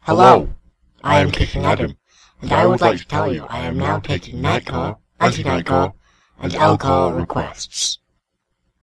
Hello, I am Taking Adam, and I would like to tell you I am now taking Nightcore, Anti-nightcore, and Lcore requests.